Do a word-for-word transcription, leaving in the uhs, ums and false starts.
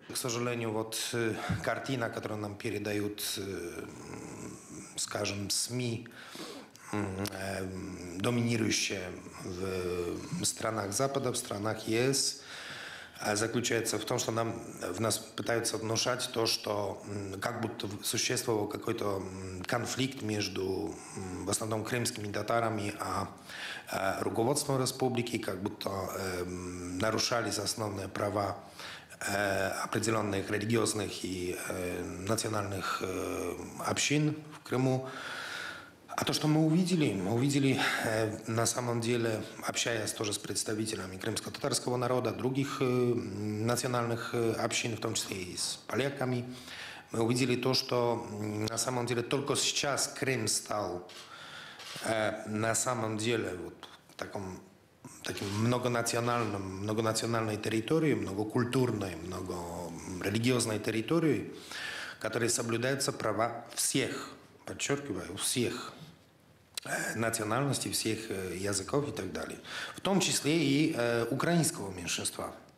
К сожалению, вот картина, которую нам передают, скажем, СМИ, доминирующая в странах Запада, в странах ЕС, заключается в том, что нам, в нас пытаются внушать то, что как будто существовал какой-то конфликт между, в основном, крымскими татарами, а руководством республики, как будто э, нарушались основные права э, определенных религиозных и э, национальных э, общин в Крыму. А то, что мы увидели, мы увидели э, на самом деле, общаясь тоже с представителями крымско-татарского народа, других э, национальных э, общин, в том числе и с поляками, мы увидели то, что на самом деле только сейчас Крым стал э, на самом деле вот, таком, таким многонациональным, многонациональной территорией, многокультурной, многорелигиозной территорией, в которой соблюдаются права всех, подчеркиваю, всех национальностей, всех языков и так далее. В том числе и э, украинского меньшинства.